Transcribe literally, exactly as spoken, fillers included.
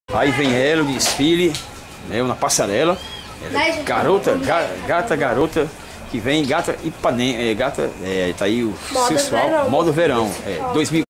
Aí vem ela, o desfile, né, na passarela. Ela é garota, ga, gata, garota, que vem, gata Ipanema, é, gata, é, tá aí o Moda sensual, verão. modo verão, é, dois mil